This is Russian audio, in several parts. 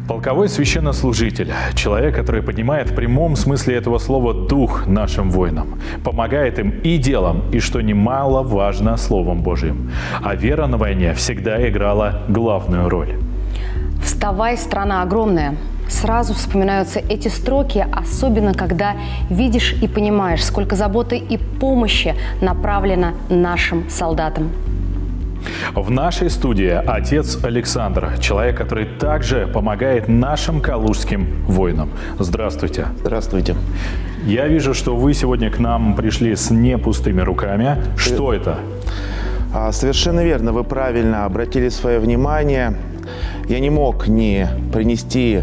Полковой священнослужитель – человек, который поднимает в прямом смысле этого слова дух нашим воинам, помогает им и делом, и, что немаловажно, Словом Божьим. А вера на войне всегда играла главную роль. «Вставай, страна огромная». Сразу вспоминаются эти строки, особенно когда видишь и понимаешь, сколько заботы и помощи направлено нашим солдатам. В нашей студии отец Александр, человек, который также помогает нашим калужским воинам. Здравствуйте. Здравствуйте. Я вижу, что вы сегодня к нам пришли с не пустыми руками. Что это? Совершенно верно, вы правильно обратили свое внимание. Я не мог не принести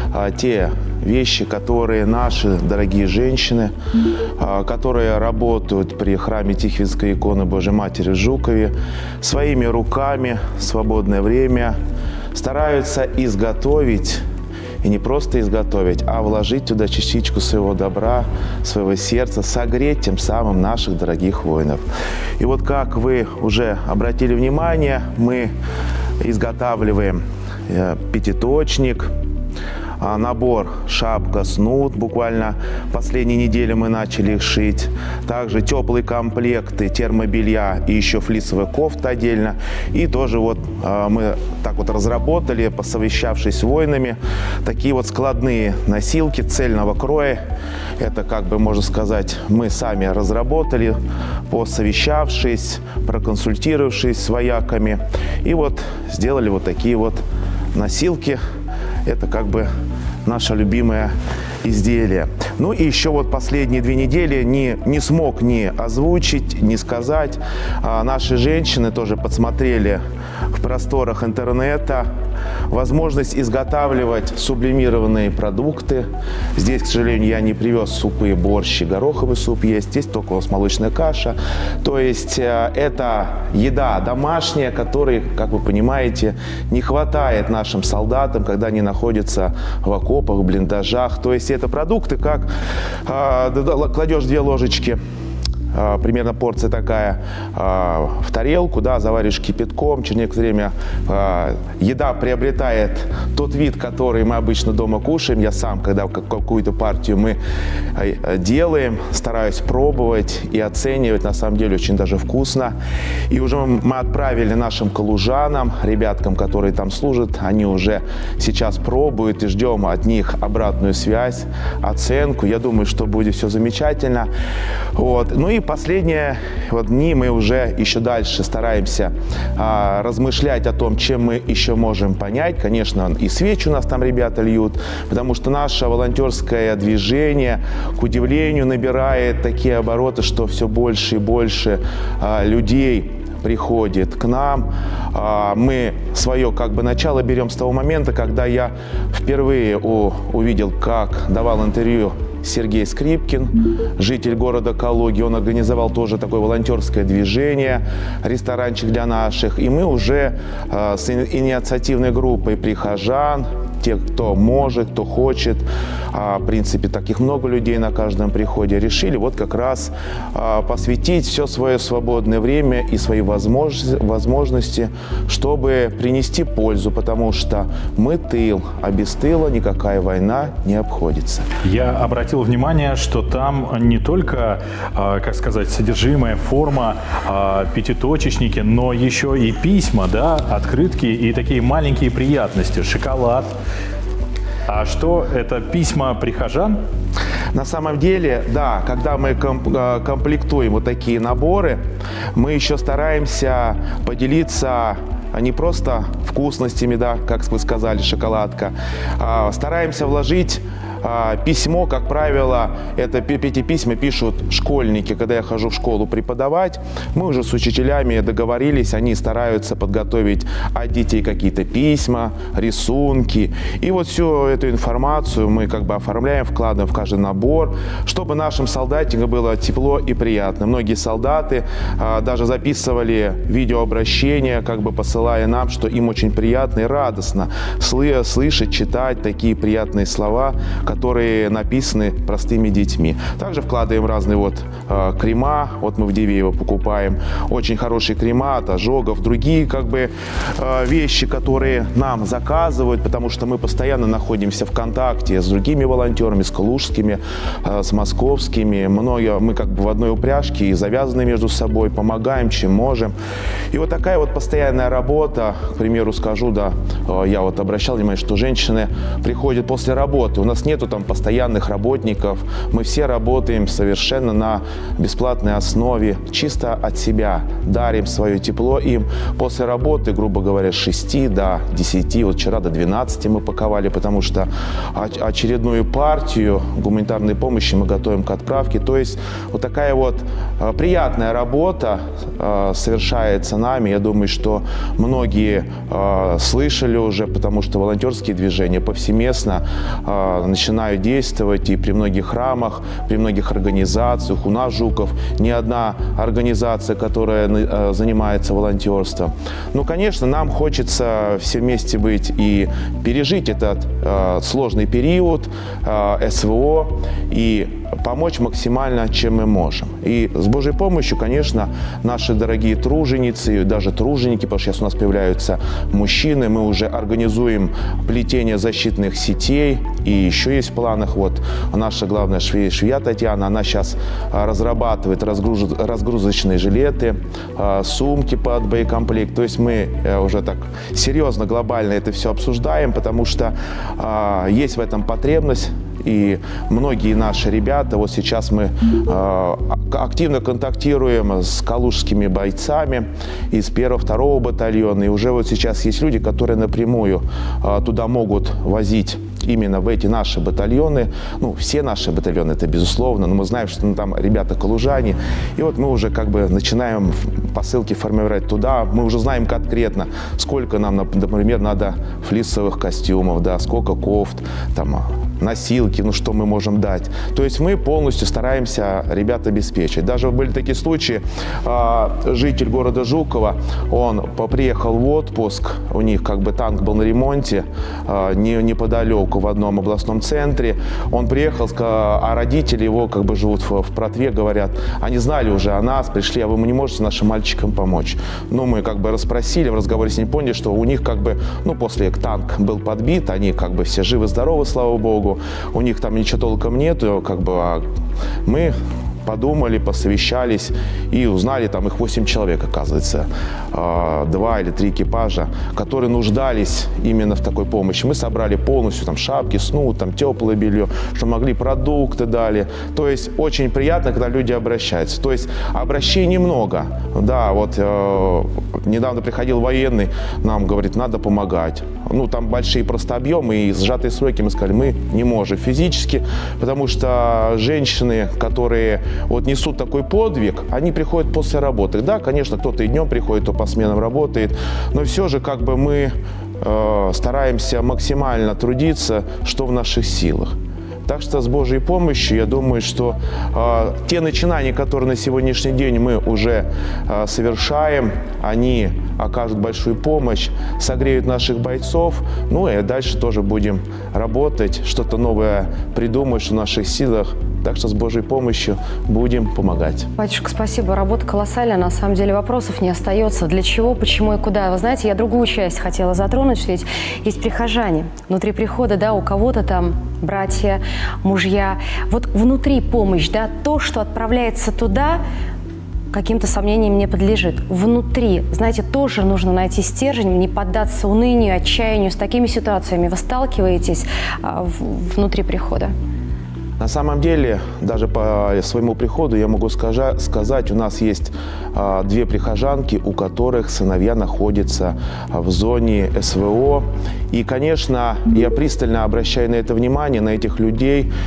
те вещи, которые наши дорогие женщины, которые работают при храме Тихвинской иконы Божьей Матери в Жукове, своими руками в свободное время стараются изготовить. И не просто изготовить, а вложить туда частичку своего добра, своего сердца, согреть тем самым наших дорогих воинов. И вот как вы уже обратили внимание, мы изготавливаем пятиточник, набор шапка, снуд. Буквально последние недели мы начали их шить. Также теплые комплекты термобелья и еще флисовая кофта отдельно. И тоже вот мы так вот разработали, посовещавшись с воинами, такие вот складные носилки цельного кроя. Это, как бы можно сказать, мы сами разработали, посовещавшись, проконсультировавшись с вояками. И вот сделали вот такие вот носилки. Это как бы наше любимое изделие. Ну и еще вот последние 2 недели не смог ни озвучить, ни сказать. Наши женщины тоже подсмотрели в просторах интернета возможность изготавливать сублимированные продукты. Здесь, к сожалению, я не привез супы, борщи, гороховый суп есть. Здесь только у нас молочная каша. То есть это еда домашняя, которой, как вы понимаете, не хватает нашим солдатам, когда они находятся в окопах, в блиндажах. То есть это продукты, как кладешь 2 ложечки, примерно порция такая, в тарелку, да, заваришь кипятком, через некоторое время еда приобретает тот вид, который мы обычно дома кушаем. Я сам, когда какую-то партию мы делаем, стараюсь пробовать и оценивать, на самом деле очень даже вкусно. И уже мы отправили нашим калужанам, ребяткам, которые там служат, они уже сейчас пробуют и ждем от них обратную связь, оценку. Я думаю, что будет все замечательно. Вот. Ну и последние вот дни мы уже еще дальше стараемся размышлять о том, чем мы еще можем понять. Конечно, и свечи у нас там ребята льют, потому что наше волонтерское движение, к удивлению, набирает такие обороты, что все больше и больше людей приходит к нам. Мы свое как бы начало берем с того момента, когда я впервые увидел, как давал интервью Сергей Скрипкин, житель города Калуги. Он организовал тоже такое волонтерское движение, ресторанчик для наших. И мы уже с инициативной группой прихожан, те, кто может, кто хочет, в принципе, таких много людей на каждом приходе, решили вот как раз посвятить все свое свободное время и свои возможности, чтобы принести пользу, потому что мы тыл, а без тыла никакая война не обходится. Я обратил внимание, что там не только, как сказать, содержимое, форма, пятиточечники, но еще и письма, да, открытки и такие маленькие приятности, шоколад. А что, это письма прихожан? На самом деле, да, когда мы комплектуем вот такие наборы, мы еще стараемся поделиться не просто вкусностями, да, как вы сказали, шоколадка, стараемся вложить письмо, как правило, эти письма пишут школьники. Когда я хожу в школу преподавать, мы уже с учителями договорились, они стараются подготовить от детей какие-то письма, рисунки. И вот всю эту информацию мы как бы оформляем, вкладываем в каждый набор, чтобы нашим солдатикам было тепло и приятно. Многие солдаты даже записывали видеообращения, как бы посылая нам, что им очень приятно и радостно слышать, читать такие приятные слова, которые написаны простыми детьми. Также вкладываем разные крема. Вот мы в Дивеево покупаем очень хорошие крема от ожогов, другие вещи, которые нам заказывают, потому что мы постоянно находимся в контакте с другими волонтерами, с калужскими, с московскими. Мы в одной упряжке и завязаны между собой, помогаем, чем можем. И вот такая постоянная работа, к примеру, скажу, я обращал внимание, что женщины приходят после работы. У нас нету там постоянных работников. Мы все работаем совершенно на бесплатной основе, чисто от себя. Дарим свое тепло им. После работы, грубо говоря, с 6 до 10, вчера до 12 мы паковали, потому что очередную партию гуманитарной помощи мы готовим к отправке. То есть вот такая приятная работа совершается нами. Я думаю, что многие слышали уже, потому что волонтерские движения повсеместно начинают действовать и при многих храмах, при многих организациях. У нас, Жуков, не одна организация, которая занимается волонтерством. Конечно, нам хочется все вместе быть и пережить этот сложный период СВО и помочь максимально, чем мы можем. И с Божьей помощью, конечно, наши дорогие труженицы, даже труженики, потому что сейчас у нас появляются мужчины, мы уже организуем плетение защитных сетей. И еще есть в планах наша главная швея Татьяна, она сейчас разрабатывает разгрузочные жилеты, сумки под боекомплект. То есть мы уже так серьезно, глобально это все обсуждаем, потому что есть в этом потребность. И многие наши ребята, сейчас мы активно контактируем с калужскими бойцами из 1-2 батальона. И уже сейчас есть люди, которые напрямую туда могут возить именно в эти наши батальоны. Все наши батальоны, это безусловно, но мы знаем, что там ребята калужане. И мы уже начинаем посылки формировать туда. Мы уже знаем конкретно, сколько нам, например, надо флисовых костюмов, сколько кофт, носилки, что мы можем дать. То есть мы полностью стараемся ребят обеспечить. Даже были такие случаи, житель города Жукова, он приехал в отпуск, у них танк был на ремонте неподалеку в одном областном центре. Он приехал, а родители его живут в Протве, говорят, они знали уже о нас, пришли, а вы не можете нашим мальчикам помочь. Мы расспросили, в разговоре с ними поняли, что у них после танк был подбит, они все живы-здоровы, слава богу. У них там ничего толком нету, а мы подумали, посовещались и узнали, их 8 человек, оказывается, 2 или 3 экипажа, которые нуждались именно в такой помощи. Мы собрали полностью шапки, теплое белье, что могли, продукты дали. То есть очень приятно, когда люди обращаются. То есть обращений много. Да, недавно приходил военный, нам говорит, надо помогать. Там большие просто объемы и сжатые сроки, мы сказали, мы не можем физически, потому что женщины, которые несут такой подвиг, они приходят после работы. Да, конечно, кто-то и днем приходит, кто по сменам работает, но все же мы стараемся максимально трудиться, что в наших силах. Так что с Божьей помощью, я думаю, что те начинания, которые на сегодняшний день мы уже совершаем, они окажут большую помощь, согреют наших бойцов. И дальше тоже будем работать, что-то новое придумать, что в наших силах. Так что с Божьей помощью будем помогать. Батюшка, спасибо. Работа колоссальная. На самом деле вопросов не остается. Для чего, почему и куда? Вы знаете, я другую часть хотела затронуть. Ведь есть прихожане внутри прихода, у кого-то там братья, мужья. Внутри помощь, то, что отправляется туда, каким-то сомнениям не подлежит. Внутри, знаете, тоже нужно найти стержень, не поддаться унынию, отчаянию. С такими ситуациями вы сталкиваетесь внутри прихода? На самом деле, даже по своему приходу я могу сказать, у нас есть 2 прихожанки, у которых сыновья находятся в зоне СВО. И, конечно, я пристально обращаю на это внимание, на этих людей.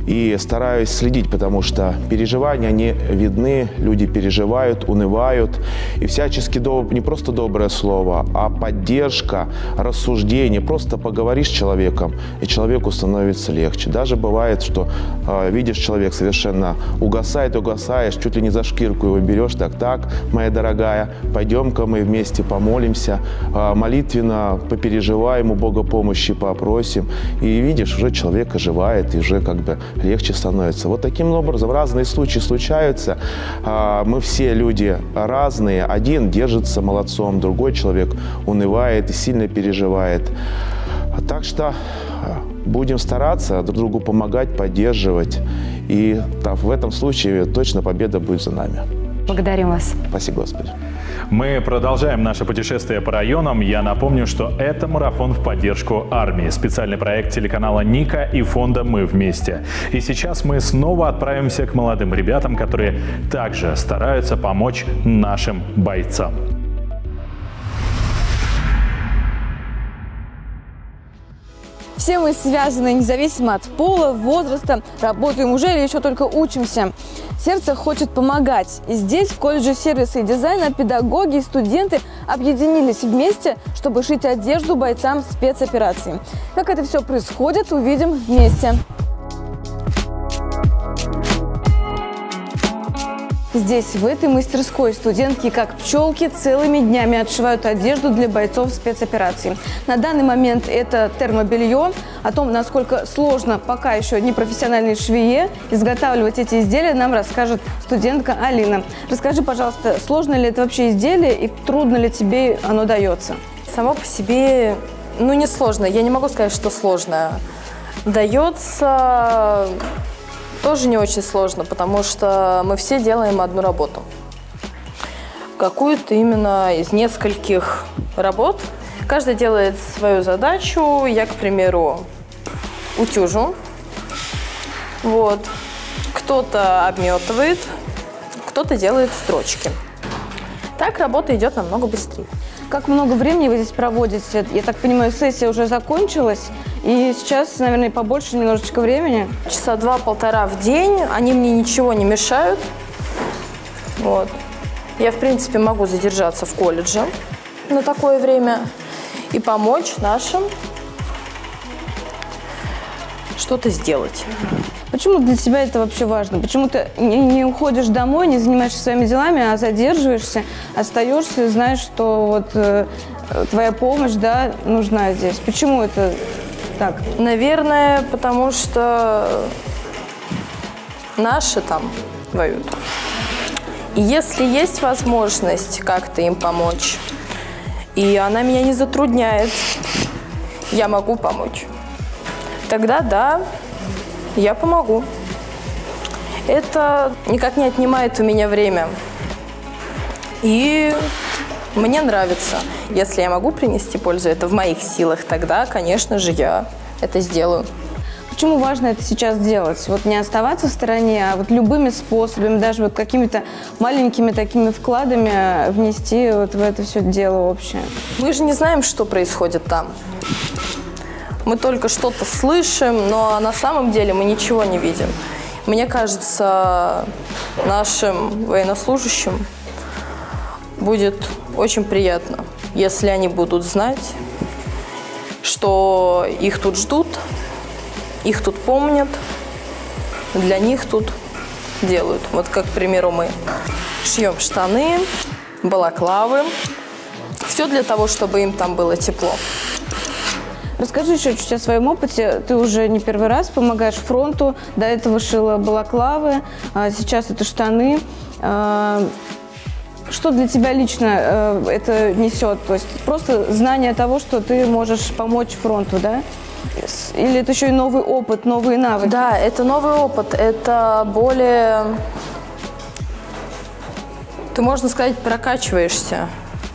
и стараюсь следить, потому что переживания, они видны, люди переживают, унывают. И всячески не просто доброе слово, а поддержка, рассуждение. Просто поговоришь с человеком, и человеку становится легче. Даже бывает, что видишь, человек совершенно угасаешь, чуть ли не за шкирку его берешь. Так, моя дорогая, пойдем-ка мы вместе помолимся, молитвенно попереживаем, у Бога помощи попросим. И видишь, уже человек оживает, и уже как бы легче становится. Вот таким образом разные случаи случаются. Мы все люди разные. Один держится молодцом, другой человек унывает и сильно переживает. Так что будем стараться друг другу помогать, поддерживать. И в этом случае точно победа будет за нами. Благодарим вас. Спасибо, Господи. Мы продолжаем наше путешествие по районам. Я напомню, что это марафон в поддержку армии. Специальный проект телеканала «Ника» и фонда «Мы вместе». И сейчас мы снова отправимся к молодым ребятам, которые также стараются помочь нашим бойцам. Все мы связаны, независимо от пола, возраста, работаем уже или еще только учимся. Сердце хочет помогать. И здесь, в колледже сервиса и дизайна, педагоги и студенты объединились вместе, чтобы шить одежду бойцам спецоперации. Как это все происходит, увидим вместе. Здесь, в этой мастерской, студентки, как пчелки, целыми днями отшивают одежду для бойцов спецопераций. На данный момент это термобелье. О том, насколько сложно пока еще непрофессиональной швее изготавливать эти изделия, нам расскажет студентка Алина. Расскажи, пожалуйста, сложно ли это вообще изделие и трудно ли тебе оно дается? Само по себе, не сложно. Я не могу сказать, что сложно. Дается тоже не очень сложно, потому что мы все делаем одну работу. Какую-то именно из нескольких работ. Каждый делает свою задачу. Я, к примеру, утюжу. Вот. Кто-то обметывает, кто-то делает строчки. Так работа идет намного быстрее. Как много времени вы здесь проводите? Я так понимаю, сессия уже закончилась, и сейчас, наверное, побольше немножечко времени. Часа 2-1,5 в день. Они мне ничего не мешают. Вот. Я, в принципе, могу задержаться в колледже на такое время и помочь нашим что-то сделать. Почему для тебя это вообще важно? Почему ты не уходишь домой, не занимаешься своими делами, а задерживаешься, остаешься и знаешь, что вот твоя помощь, да, нужна здесь? Почему это так? Наверное, потому что наши там воюют. И если есть возможность как-то им помочь, и она меня не затрудняет, я могу помочь, тогда да, я помогу. Это никак не отнимает у меня время. И мне нравится. Если я могу принести пользу, это в моих силах, тогда, конечно же, я это сделаю. Почему важно это сейчас делать? Вот не оставаться в стороне, а вот любыми способами, даже вот какими-то маленькими такими вкладами внести вот в это все дело общее. Мы же не знаем, что происходит там. Мы только что-то слышим, но на самом деле мы ничего не видим. Мне кажется, нашим военнослужащим будет очень приятно, если они будут знать, что их тут ждут, их тут помнят, для них тут делают. Вот как, к примеру, мы шьем штаны, балаклавы. Все для того, чтобы им там было тепло. Расскажи еще чуть о своем опыте. Ты уже не первый раз помогаешь фронту. До этого шила балаклавы, а сейчас это штаны. Что для тебя лично это несет? То есть просто знание того, что ты можешь помочь фронту, да? Или это еще и новый опыт, новые навыки? Да, это новый опыт. Это более, ты, можно сказать, прокачиваешься.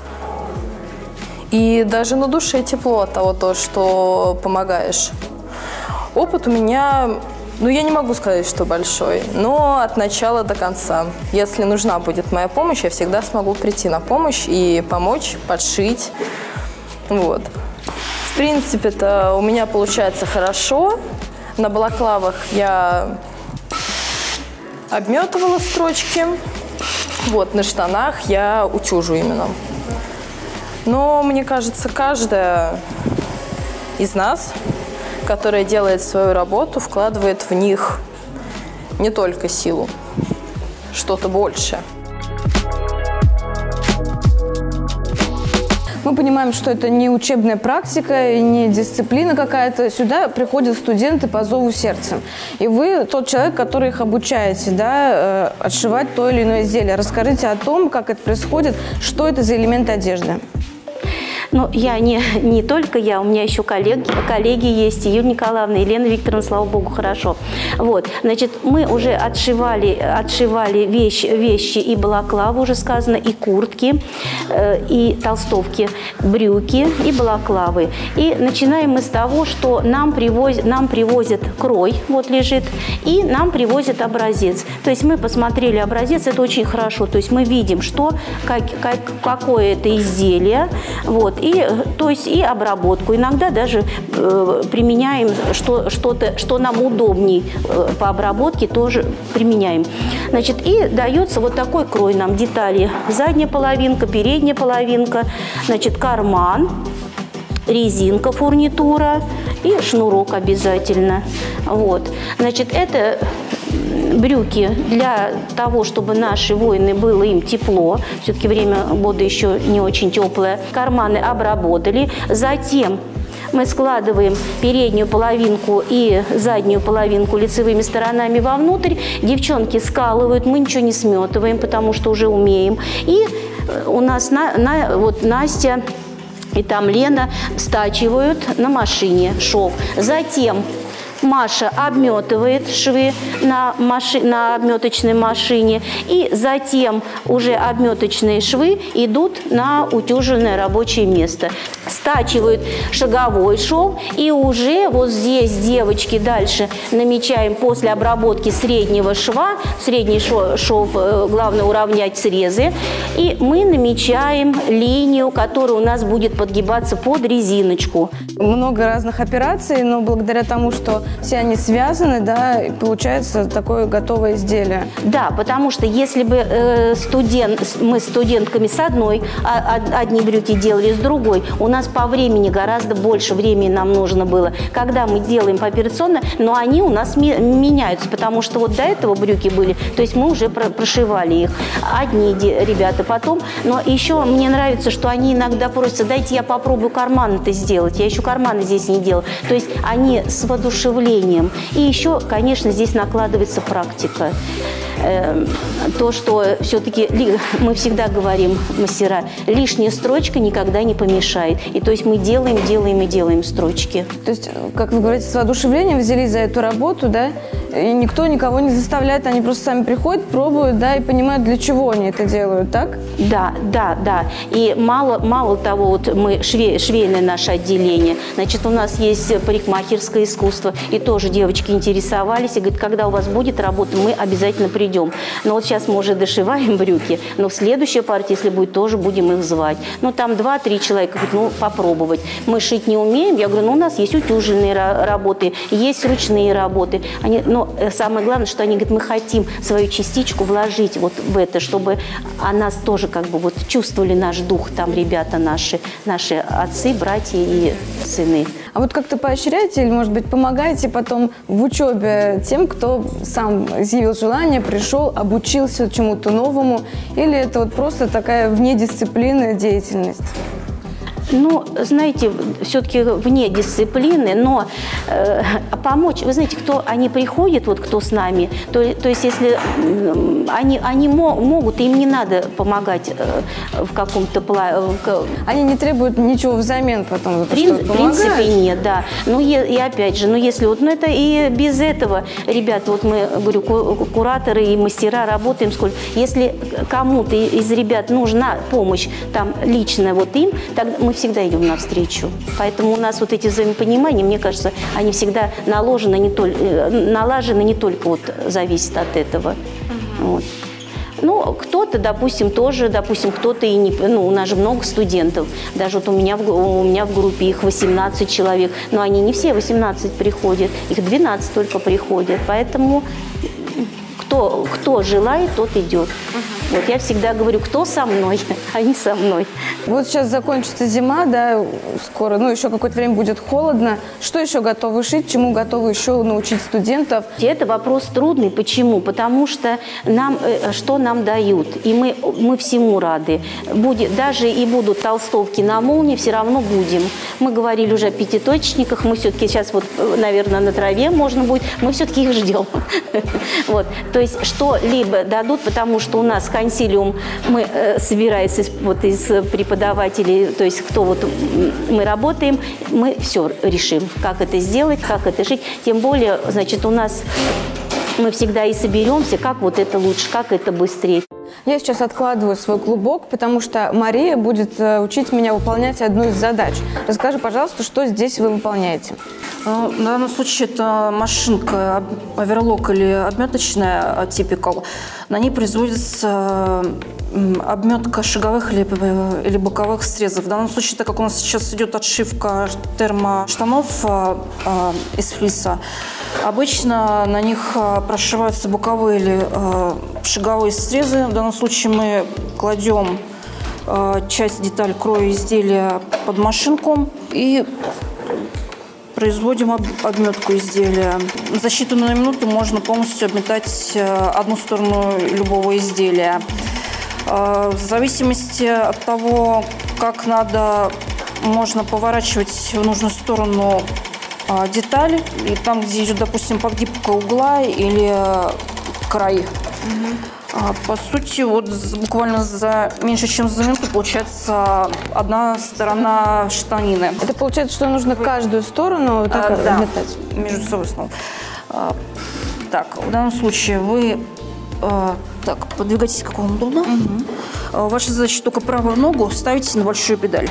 И даже на душе тепло от того, что помогаешь. Опыт у меня, я не могу сказать, что большой, но от начала до конца. Если нужна будет моя помощь, я всегда смогу прийти на помощь и помочь, подшить. Вот. В принципе-то у меня получается хорошо. На балаклавах я обметывала строчки. Вот, на штанах я утюжу именно. Но мне кажется, каждая из нас, которая делает свою работу, вкладывает в них не только силу, что-то большее. Мы понимаем, что это не учебная практика, не дисциплина какая-то. Сюда приходят студенты по зову сердца. И вы тот человек, который их обучаете, да, отшивать то или иное изделие. Расскажите о том, как это происходит, что это за элементы одежды. Ну, я не только я, у меня еще коллеги есть, Юлия Николаевна, Елена Викторовна, слава богу, хорошо. Вот, значит, мы уже отшивали вещи и балаклавы, уже сказано, и куртки, и толстовки, брюки и балаклавы. И начинаем мы с того, что нам привозят крой, вот лежит, и нам привозят образец. То есть мы посмотрели образец, это очень хорошо, то есть мы видим, какое это изделие, вот. И, то есть и обработку. Иногда даже применяем что нам удобней по обработке, тоже применяем. Значит, и дается вот такой крой нам, детали. Задняя половинка, передняя половинка, значит, карман, резинка, фурнитура и шнурок обязательно. Вот. Значит, это брюки для того, чтобы наши воины, было им тепло. Все-таки время года еще не очень теплое. Карманы обработали. Затем мы складываем переднюю половинку и заднюю половинку лицевыми сторонами вовнутрь. Девчонки скалывают, мы ничего не сметываем, потому что уже умеем. И у нас вот Настя и там Лена стачивают на машине шов. Затем Маша обметывает швы на обметочной машине, и затем уже обметочные швы идут на утюженное рабочее место. Стачивают шаговой шов, и уже вот здесь, девочки, дальше намечаем после обработки среднего шва, средний шов, главное уравнять срезы, и мы намечаем линию, которая у нас будет подгибаться под резиночку. Много разных операций, но благодаря тому, что все они связаны, да, получается такое готовое изделие. Да, потому что если бы мы с студентками с одни брюки делали, с другой, у нас по времени гораздо больше времени нам нужно было. Когда мы делаем пооперационно, но они у нас меняются, потому что вот до этого брюки были, то есть мы уже прошивали их. Одни ребята потом, но еще мне нравится, что они иногда просят: дайте я попробую карман это сделать. Я еще карманы здесь не делала. То есть они с воодушевлением. И еще, конечно, здесь накладывается практика. То, что все-таки мы всегда говорим, мастера, лишняя строчка никогда не помешает. И то есть мы делаем строчки. То есть, как вы говорите, с воодушевлением взялись за эту работу, да? И никто никого не заставляет, они просто сами приходят, пробуют, да, и понимают, для чего они это делают, так? Да. И мало того, вот мы швейное наше отделение, значит, у нас есть парикмахерское искусство, и тоже девочки интересовались, и говорят, когда у вас будет работа, мы обязательно придем. Но вот сейчас мы уже дошиваем брюки, но в следующей партии, если будет, тоже будем их звать. Ну, там 2-3 человека, говорят, ну, попробовать. Мы шить не умеем, я говорю, ну, у нас есть утюженные работы, есть ручные работы. Но самое главное, что они говорят, мы хотим свою частичку вложить вот в это, чтобы о нас тоже как бы вот чувствовали наш дух, там ребята наши отцы, братья и сыны. А вот как-то поощряете или, может быть, помогаете потом в учебе тем, кто сам изъявил желание, пришел, обучился чему-то новому, или это вот просто такая внедисциплинная деятельность? Ну, знаете, все-таки вне дисциплины, но помочь, вы знаете, они приходят, вот кто с нами, то есть если они могут, им не надо помогать в каком-то Они не требуют ничего взамен потом? В принципе, нет, да. Ну, и опять же, если вот, это и без этого, ребята, вот мы, говорю, кураторы и мастера работаем сколько. Если кому-то из ребят нужна помощь, там, лично вот им, тогда мы всегда идем навстречу. Поэтому у нас вот эти взаимопонимания, мне кажется, они всегда налажены не только вот зависит от этого. Вот. Ну, кто-то, допустим, тоже, кто-то и не... Ну, у нас же много студентов. Даже вот у меня в группе их 18 человек. Но они не все 18 приходят, их 12 только приходят. Поэтому кто желает, тот идет. Вот я всегда говорю, кто со мной, а не со мной. Вот сейчас закончится зима, да, скоро, ну, еще какое-то время будет холодно. Что еще готовы шить, чему готовы еще научить студентов? Это вопрос трудный. Почему? Потому что что нам дают, и мы всему рады. Даже и будут толстовки на молнии, все равно будем. Мы говорили уже о пятиточниках, мы все-таки сейчас вот, наверное, на траве можно будет, мы все-таки их ждем. Вот. То есть что-либо дадут, потому что у нас консилиум, мы собирается из преподавателей, то есть кто вот мы работаем, мы все решим, как это сделать, как это жить. Тем более, значит, у нас мы всегда и соберемся, как вот это лучше, как это быстрее. Я сейчас откладываю свой клубок, потому что Мария будет учить меня выполнять одну из задач. Расскажи, пожалуйста, что здесь вы выполняете? В данном случае это машинка оверлок или обметочная типикал. На ней производится обметка шаговых или боковых срезов. В данном случае, так как у нас сейчас идет отшивка термоштанов из флиса, обычно на них прошиваются боковые или шаговые срезы. В данном случае мы кладем часть деталь кроя изделия под машинку и производим обметку изделия. За считанную минуту можно полностью обметать одну сторону любого изделия. В зависимости от того, как надо, можно поворачивать в нужную сторону деталь. И там, где идет, допустим, подгибка угла или край. По сути, вот буквально меньше чем за минуту получается одна сторона штанины. Это получается, что нужно каждую сторону так обметать? Между собой снова. Так, в данном случае вы подвигаетесь, как вам удобно. Ваша задача только правую ногу ставите на большую педаль.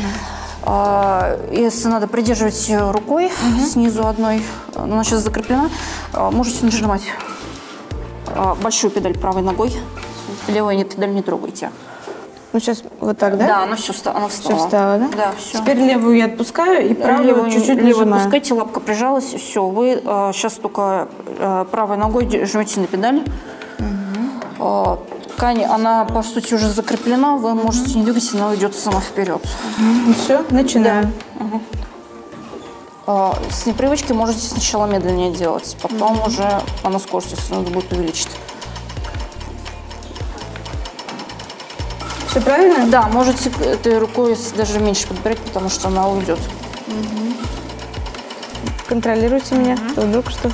Если надо, придерживать рукой снизу одной, она сейчас закреплена, можете нажимать большую педаль правой ногой, левую педаль не трогайте. Ну, сейчас вот так, да? Да, она все встала. Все встала, да? Да, все. Теперь левую я отпускаю и правую чуть-чуть левую нажимаю. отпускайте, лапка прижалась, все. Вы сейчас только правой ногой жмете на педаль. Ткань, она, по сути, уже закреплена, вы можете не двигать, она уйдет сама вперед. Все, начинаем. С непривычки можете сначала медленнее делать, потом уже на скорости, если надо будет увеличить. Все правильно? Да, можете этой рукой даже меньше подбирать, потому что она уйдет. Контролируйте меня, только что.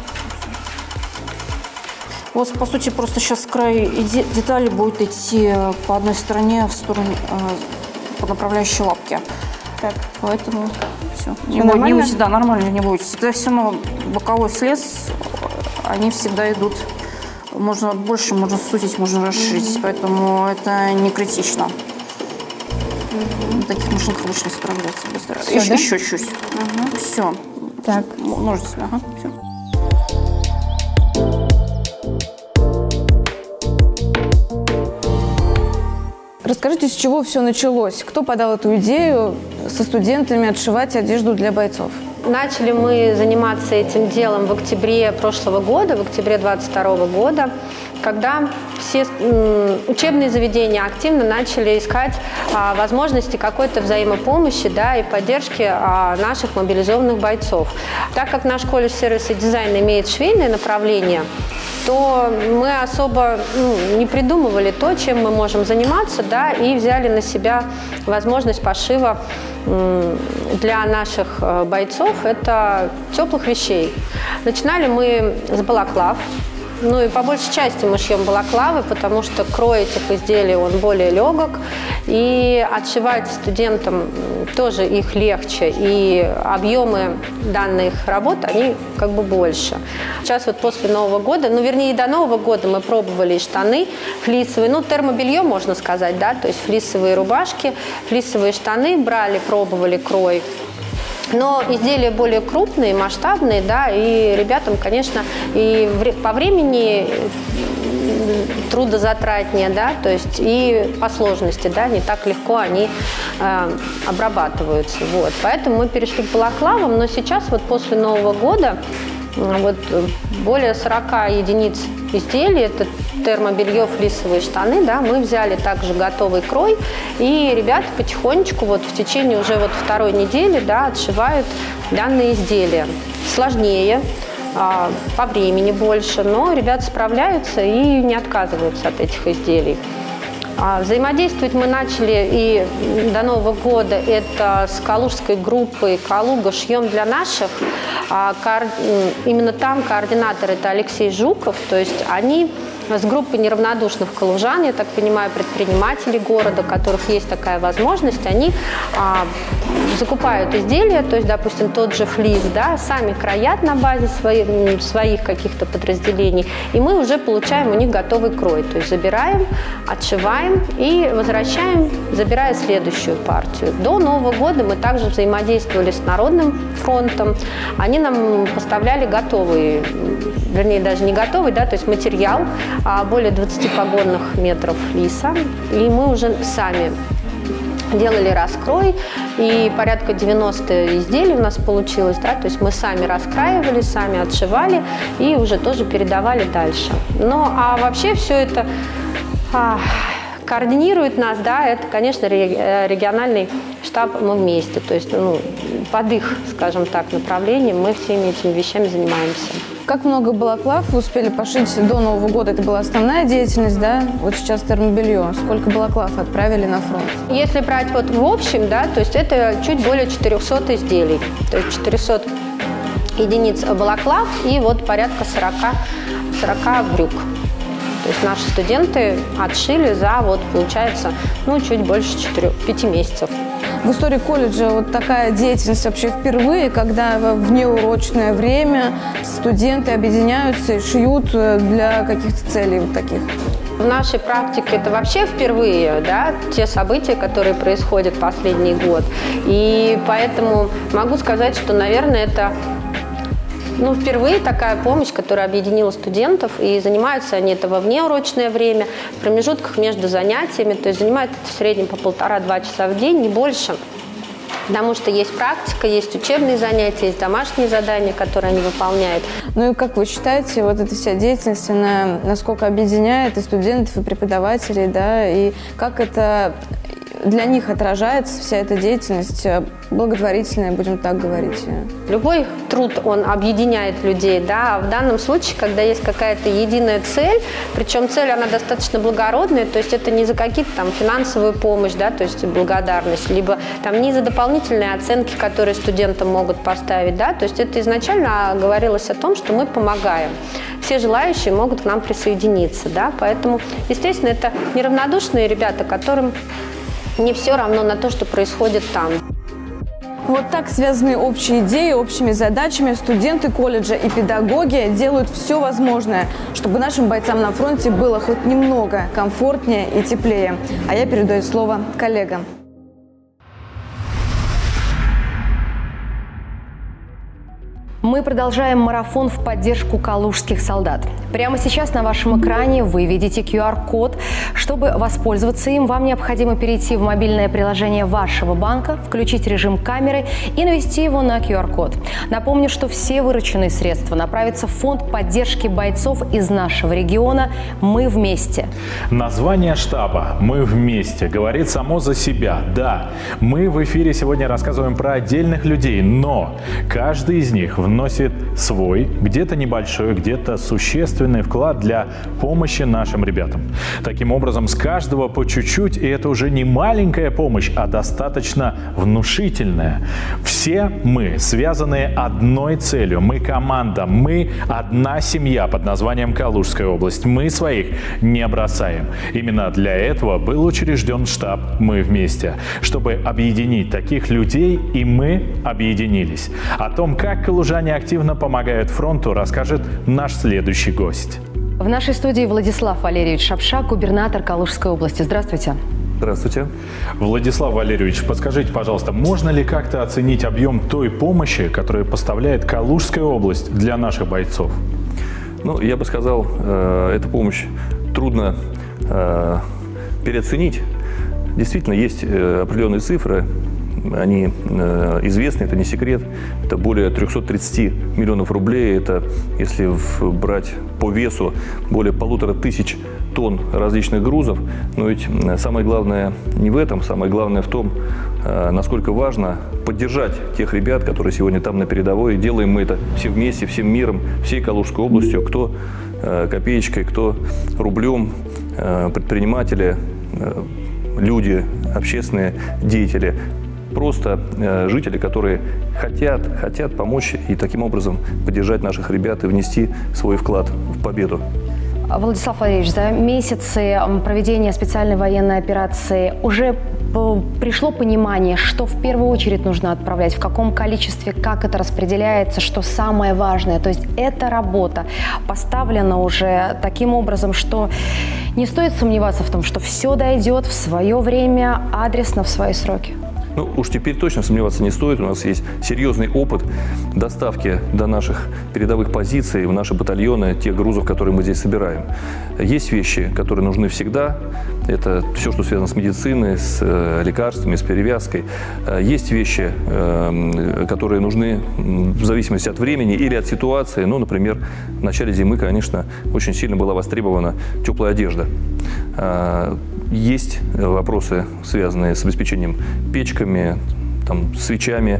Вот, по сути, просто сейчас край детали будет идти по одной стороне в сторону, по направляющей лапке. Так. Поэтому все. Не будете, да, нормально не будете. Всегда все равно боковой срез, они всегда идут. Можно больше, можно сузить, можно расширить. Поэтому это не критично. На таких машинках обычно справляются быстро. Все, еще чуть. Все. Так. Можете. Все. Расскажите, с чего все началось? Кто подал эту идею со студентами отшивать одежду для бойцов? Начали мы заниматься этим делом в октябре прошлого года, в октябре 2022 года, когда все учебные заведения активно начали искать возможности какой-то взаимопомощи, да, и поддержки наших мобилизованных бойцов. Так как наш колледж сервиса и дизайна имеет швейное направление, то мы особо не придумывали то, чем мы можем заниматься, да, и взяли на себя возможность пошива для наших бойцов это теплых вещей. Начинали мы с балаклав. Ну и по большей части мы шьем балаклавы, потому что крой этих изделий, он более легок. И отшивать студентам тоже их легче. И объемы данных работ, они как бы больше. Сейчас вот после Нового года, вернее, до Нового года мы пробовали штаны флисовые, термобелье, можно сказать, да, то есть флисовые рубашки, флисовые штаны брали, пробовали крой. Но изделия более крупные, масштабные, да, и ребятам, конечно, и по времени трудозатратнее, да, то есть и по сложности, да, не так легко они обрабатываются. Вот. Поэтому мы перешли к балаклавам, но сейчас вот после Нового года вот более 40 единиц изделий, это термобелье, флисовые штаны, да, мы взяли также готовый крой, и ребята потихонечку вот в течение уже вот 2-й недели, да, отшивают данные изделия. Сложнее, по времени больше, но ребята справляются и не отказываются от этих изделий. Взаимодействовать мы начали и до Нового года это с калужской группой «Калуга. Шьем для наших». Именно там координатор – это Алексей Жуков, то есть они с группой неравнодушных калужан, я так понимаю, предпринимателей города, у которых есть такая возможность, они закупают изделия, то есть, допустим, тот же флис, да, сами краят на базе своих каких-то подразделений, и мы уже получаем у них готовый крой, то есть забираем, отшиваем и возвращаем, забирая следующую партию. До Нового года мы также взаимодействовали с Народным фронтом, они нам поставляли готовые, вернее, даже не готовый, да, то есть материал, более 20 погонных метров флиса, и мы уже сами делали раскрой, и порядка 90 изделий у нас получилось, да, то есть мы сами раскраивали, сами отшивали и уже тоже передавали дальше. Ну, а вообще все это координирует нас, да, это, конечно, региональный штаб «Мы вместе», то есть, ну, под их, скажем так, направлением мы всеми этими вещами занимаемся. Как много балаклав вы успели пошить до Нового года? Это была основная деятельность, да? Вот сейчас термобелье. Сколько балаклав отправили на фронт? Если брать вот в общем, да, то есть это чуть более 400 изделий. То есть 400 единиц балаклав и вот порядка 40 брюк. То есть наши студенты отшили за, вот, получается, ну, чуть больше 5 месяцев. В истории колледжа вот такая деятельность вообще впервые, когда в внеурочное время студенты объединяются и шьют для каких-то целей вот таких? В нашей практике это вообще впервые, да, те события, которые происходят в последний год. И поэтому могу сказать, что, наверное, это впервые такая помощь, которая объединила студентов, и занимаются они это во внеурочное время, в промежутках между занятиями, то есть занимают это в среднем по 1,5-2 часа в день, не больше, потому что есть практика, есть учебные занятия, есть домашние задания, которые они выполняют. Ну и как вы считаете, вот эта вся деятельность, она насколько объединяет и студентов, и преподавателей, да, и как это для них отражается вся эта деятельность благотворительная, будем так говорить? Любой труд, он объединяет людей, да, в данном случае, когда есть какая-то единая цель, причем цель, она достаточно благородная, то есть это не за какие-то там финансовую помощь, да, то есть благодарность, либо там не за дополнительные оценки, которые студентам могут поставить, да, то есть это изначально говорилось о том, что мы помогаем. Все желающие могут к нам присоединиться, да, поэтому, естественно, это неравнодушные ребята, которым не все равно на то, что происходит там. Вот так связаны общие идеи, общими задачами. Студенты колледжа и педагоги делают все возможное, чтобы нашим бойцам на фронте было хоть немного комфортнее и теплее. А я передаю слово коллегам. Мы продолжаем марафон в поддержку калужских солдат. Прямо сейчас на вашем экране вы видите QR-код. Чтобы воспользоваться им, вам необходимо перейти в мобильное приложение вашего банка, включить режим камеры и навести его на QR-код. Напомню, что все вырученные средства направятся в фонд поддержки бойцов из нашего региона «Мы вместе». Название штаба «Мы вместе» говорит само за себя. Да, мы в эфире сегодня рассказываем про отдельных людей, но каждый из них вносит свой, где-то небольшой, где-то существенный вклад для помощи нашим ребятам. Таким образом, с каждого по чуть-чуть, и это уже не маленькая помощь, а достаточно внушительная. Все мы связаны одной целью. Мы команда, мы одна семья под названием Калужская область. Мы своих не бросаем. Именно для этого был учрежден штаб «Мы вместе», чтобы объединить таких людей, и мы объединились. О том, как калужане активно помогают фронту, расскажет наш следующий гость. В нашей студии Владислав Валерьевич Шапшак, губернатор Калужской области. Здравствуйте. Здравствуйте. Владислав Валерьевич, подскажите, пожалуйста, можно ли как-то оценить объем той помощи, которую поставляет Калужская область для наших бойцов? Ну, я бы сказал, эту помощь трудно переоценить. Действительно, есть определенные цифры, они известны, это не секрет. Это более 330 миллионов рублей. Это, если брать по весу, более 1500 тонн различных грузов. Но ведь самое главное не в этом, самое главное в том, насколько важно поддержать тех ребят, которые сегодня там на передовой. И делаем мы это все вместе, всем миром, всей Калужской областью. Кто копеечкой, кто рублем, предприниматели, люди, общественные деятели. Просто жители, которые хотят помочь и таким образом поддержать наших ребят и внести свой вклад в победу. Владислав Валерьевич, за месяцы проведения специальной военной операции уже пришло понимание, что в первую очередь нужно отправлять, в каком количестве, как это распределяется, что самое важное. То есть эта работа поставлена уже таким образом, что не стоит сомневаться в том, что все дойдет в свое время, адресно, в свои сроки. Ну, уж теперь точно сомневаться не стоит. У нас есть серьезный опыт доставки до наших передовых позиций, в наши батальоны, тех грузов, которые мы здесь собираем. Есть вещи, которые нужны всегда. Это все, что связано с медициной, с лекарствами, с перевязкой. Есть вещи, которые нужны в зависимости от времени или от ситуации. Ну, например, в начале зимы, конечно, очень сильно была востребована теплая одежда. Есть вопросы, связанные с обеспечением печками, там, свечами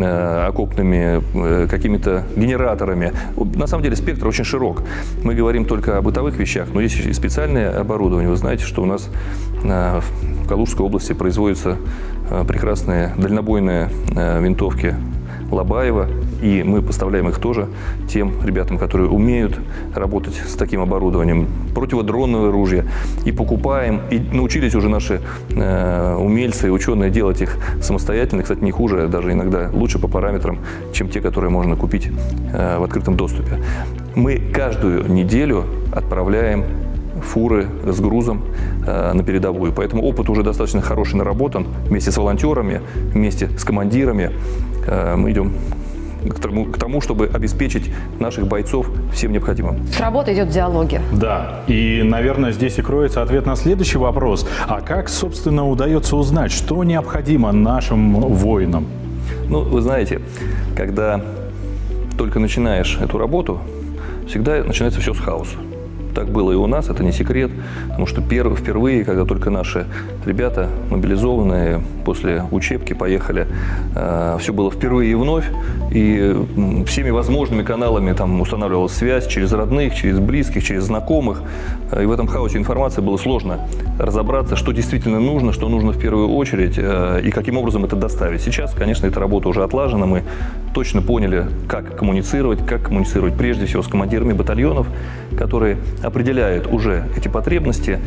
окопными, какими-то генераторами. На самом деле спектр очень широк. Мы говорим только о бытовых вещах, но есть и специальное оборудование. Вы знаете, что у нас в Калужской области производятся прекрасные дальнобойные винтовки Лобаева, и мы поставляем их тоже тем ребятам, которые умеют работать с таким оборудованием, противодронное ружья, и покупаем, и научились уже наши умельцы и ученые делать их самостоятельно, кстати, не хуже, даже иногда лучше по параметрам, чем те, которые можно купить в открытом доступе. Мы каждую неделю отправляем фуры с грузом на передовую. Поэтому опыт уже достаточно хороший наработан. Вместе с волонтерами, вместе с командирами мы идем к тому, чтобы обеспечить наших бойцов всем необходимым. С работы идет в диалоге. Да, и, наверное, здесь и кроется ответ на следующий вопрос. А как, собственно, удается узнать, что необходимо нашим воинам? Ну, вы знаете, когда только начинаешь эту работу, всегда начинается все с хаоса. Так было и у нас, это не секрет, потому что впервые, когда только наши ребята, мобилизованные, после учебки поехали, все было впервые и вновь, и всеми возможными каналами там устанавливалась связь через родных, через близких, через знакомых, и в этом хаосе информации было сложно разобраться, что действительно нужно, что нужно в первую очередь, и каким образом это доставить. Сейчас, конечно, эта работа уже отлажена, мы точно поняли, как коммуницировать прежде всего с командирами батальонов, которые определяют уже эти потребности,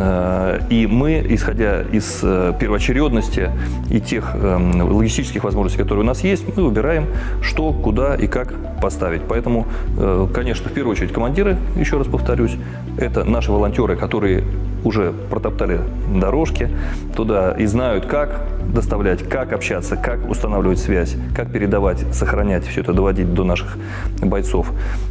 и мы, исходя из первоочередности и тех логистических возможностей, которые у нас есть, мы выбираем, что, куда и как поставить. Поэтому, конечно, в первую очередь командиры, еще раз повторюсь, это наши волонтеры, которые уже протоптали дорожки туда и знают, как доставлять, как общаться, как устанавливать связь, как передавать, сохранять, все это доводить до наших бойцов.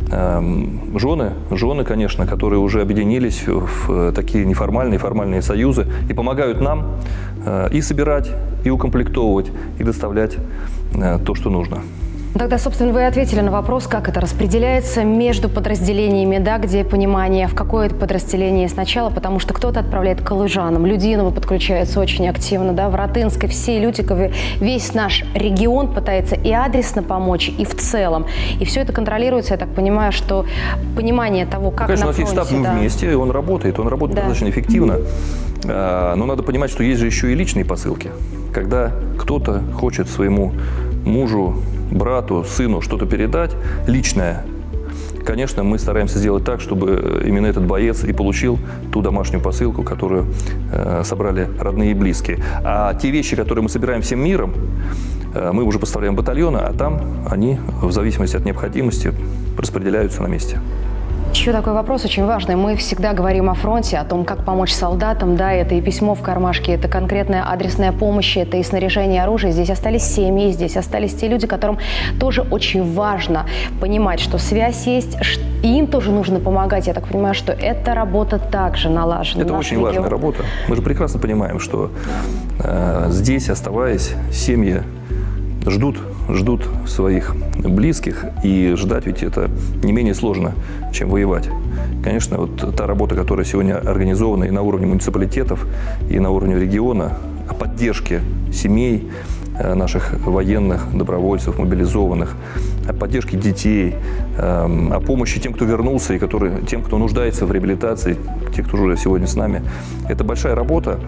Жены, конечно, которые уже объединились в такие неформальные, формальные союзы и помогают нам и собирать, и укомплектовывать, и доставлять то, что нужно. Тогда, собственно, вы ответили на вопрос, как это распределяется между подразделениями, да, где понимание, в какое подразделение сначала, потому что кто-то отправляет к калужанам, Людиново подключается очень активно, да, Воротынской, все Лютиковы, весь наш регион пытается и адресно помочь, и в целом. И все это контролируется, я так понимаю, что понимание того, как конечно, на фронте. у нас есть штаб, мы вместе, и он работает да. Достаточно эффективно. Но надо понимать, что есть же еще и личные посылки. Когда кто-то хочет своему мужу, брату, сыну что-то передать, личное, конечно, мы стараемся сделать так, чтобы именно этот боец и получил ту домашнюю посылку, которую собрали родные и близкие. А те вещи, которые мы собираем всем миром, мы уже поставляем батальоны, а там они, в зависимости от необходимости, распределяются на месте. еще такой вопрос очень важный. Мы всегда говорим о фронте, о том, как помочь солдатам. Да, это и письмо в кармашке, это конкретная адресная помощь, это и снаряжение оружия. Здесь остались семьи, здесь остались те люди, которым тоже очень важно понимать, что связь есть, и им тоже нужно помогать. Я так понимаю, что эта работа также налажена. Это очень важная работа. Мы же прекрасно понимаем, что здесь, оставаясь, семьи ждут своих близких, и ждать ведь это не менее сложно, чем воевать. Конечно, вот та работа, которая сегодня организована и на уровне муниципалитетов, и на уровне региона, о поддержке семей наших военных, добровольцев, мобилизованных, о поддержке детей, о помощи тем, кто вернулся, и тем, кто нуждается в реабилитации, те, кто уже сегодня с нами. Это большая работа,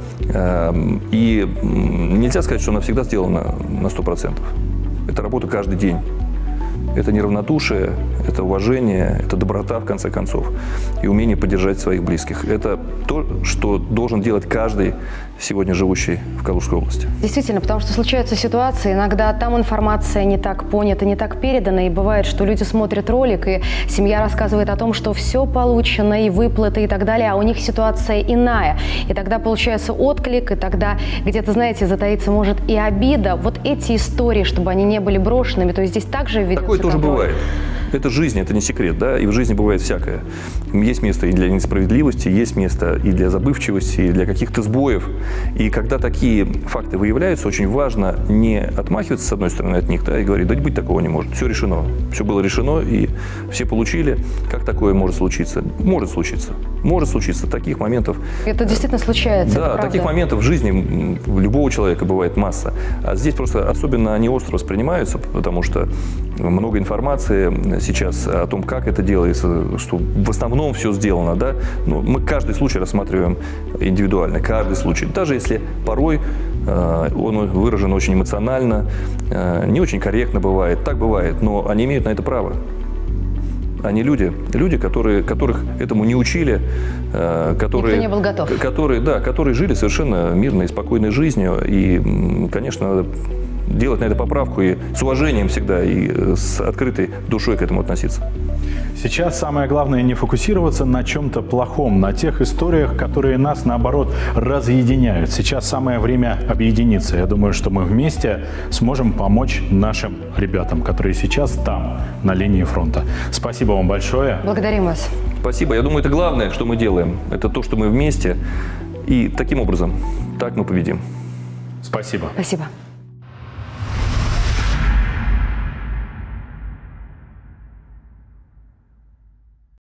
и нельзя сказать, что она всегда сделана на 100%. Это работа каждый день. Это неравнодушие, это уважение, это доброта, в конце концов, и умение поддержать своих близких. Это то, что должен делать каждый сегодня живущий в Калужской области. Действительно, потому что случаются ситуации, иногда там информация не так понята, не так передана, и бывает, что люди смотрят ролик, и семья рассказывает о том, что все получено, и выплаты, и так далее, а у них ситуация иная. И тогда получается отклик, и тогда где-то, знаете, затаиться может и обида. Вот эти истории, чтобы они не были брошенными, то есть здесь также ведется такое тоже контроль. бывает. Это жизнь, это не секрет, да, и в жизни бывает всякое. Есть место и для несправедливости, есть место и для забывчивости, и для каких-то сбоев. И когда такие факты выявляются, очень важно не отмахиваться, с одной стороны, от них, да, и говорить, да быть такого не может, все решено. Все было решено, и все получили. Как такое может случиться? Может случиться. Может случиться. Таких моментов... Это действительно случается. Да, таких моментов в жизни любого человека бывает масса. А здесь просто особенно они остро воспринимаются, потому что много информации сейчас о том, как это делается, что в основном все сделано, да. Ну, мы каждый случай рассматриваем индивидуально, каждый случай. Даже если порой он выражен очень эмоционально, не очень корректно бывает, так бывает, но они имеют на это право. Они людях, которых этому не учили, которые, никто не был готов. Которые жили совершенно мирной и спокойной жизнью. И, конечно, надо делать на это поправку и с уважением всегда, и с открытой душой к этому относиться. Сейчас самое главное не фокусироваться на чем-то плохом, на тех историях, которые нас, наоборот, разъединяют. Сейчас самое время объединиться. Я думаю, что мы вместе сможем помочь нашим ребятам, которые сейчас там, на линии фронта. Спасибо вам большое. Благодарим вас. Спасибо. Я думаю, это главное, что мы делаем. Это то, что мы вместе. И таким образом, так мы победим. Спасибо. Спасибо.